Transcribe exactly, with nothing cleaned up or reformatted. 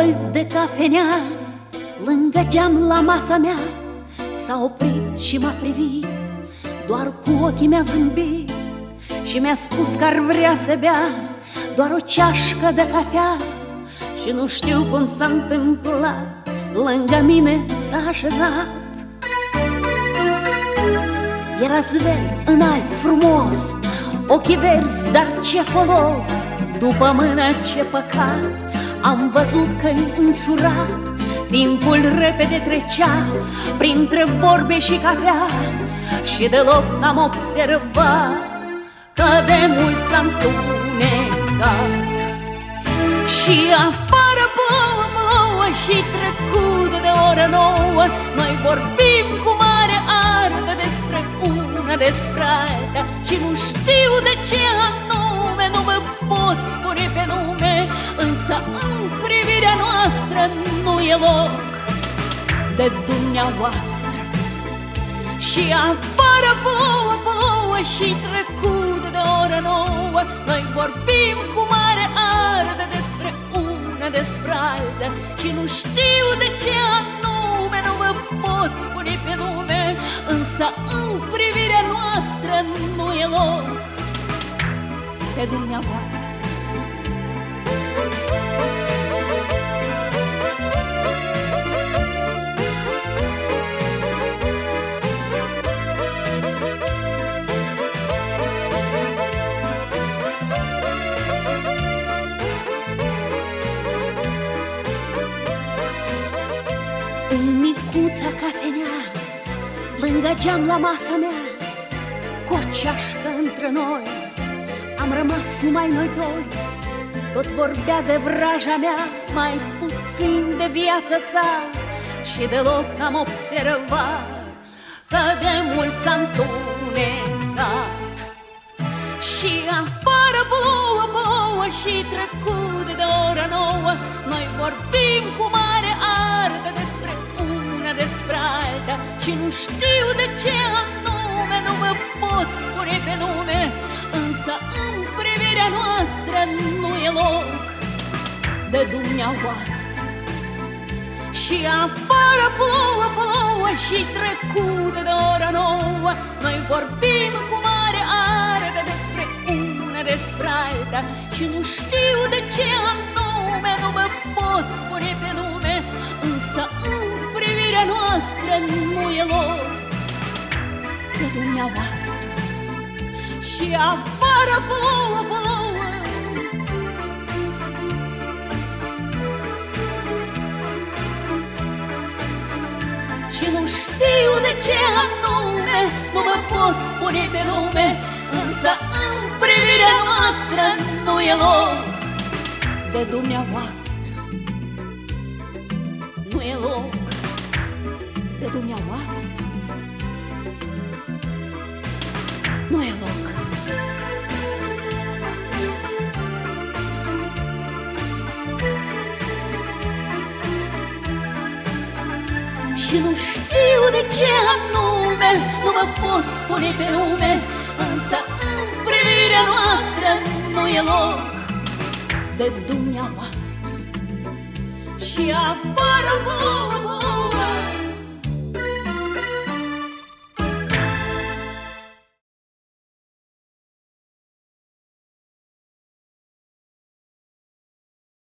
colț de cafenea, lângă geam la masa mea, s-a oprit și m-a privit, doar cu ochii mi-a zâmbit și mi-a spus că ar vrea să bea doar o ceașcă de cafea. Și nu știu cum s-a întâmplat, lângă mine s-a așezat. Era zvelt, înalt, frumos, ochii verzi, dar ce folos? După mână ce păcat, am văzut că-i însurat. Timpul repede trecea printre vorbe și cafea și deloc n-am observat că de mult s-a întunecat. Și afară plouă, plouă și trecut de oră nouă, noi vorbim cu mare ardă despre una, despre alta, și nu știu de ce anume, nu mă pot spune pe nume, însă în privirea noastră nu e loc de dumneavoastră. Și afară plouă, plouă și trecut de oră nouă, noi vorbim cu mare ardă despre una, despre alta, și nu știu de ce anume, nu mă pot spune pe nume, însă în privirea noastră nu e loc de dumneavoastră. În micuța cafenea, lângă geam la masa mea, cu o ceașcă între noi, am rămas numai noi doi. Tot vorbea de vraja mea, mai puțin de viața sa, și deloc n-am observat că de mult s-a întunecat. Și afară plouă, plouă și trecut de oră nouă, noi vorbim cu mare ardă despre una, despre alta, și nu știu de ce anume, nu mă pot spune pe nume, însă în privirea noastră nu e loc de dumneavoastră. Și afară plouă, plouă și trecut de oră nouă, noi vorbim cu mare ardă despre una, despre alta, și nu știu de ce anume, nu mă pot spune pe nume, însă în privirea noastră nu e loc de dumneavoastră. Și afară plouă, plouă, și nu știu de ce anume, nu mă pot spune pe nume, însă în privirea noastră nu e loc de dumneavoastră. Nu e loc de dumneavoastră. Nu e loc. Și nu știu de ce anume, nu mă pot spune pe nume, însă în privirea noastră nu e loc de dumneavoastră. Și afară plouă, plouă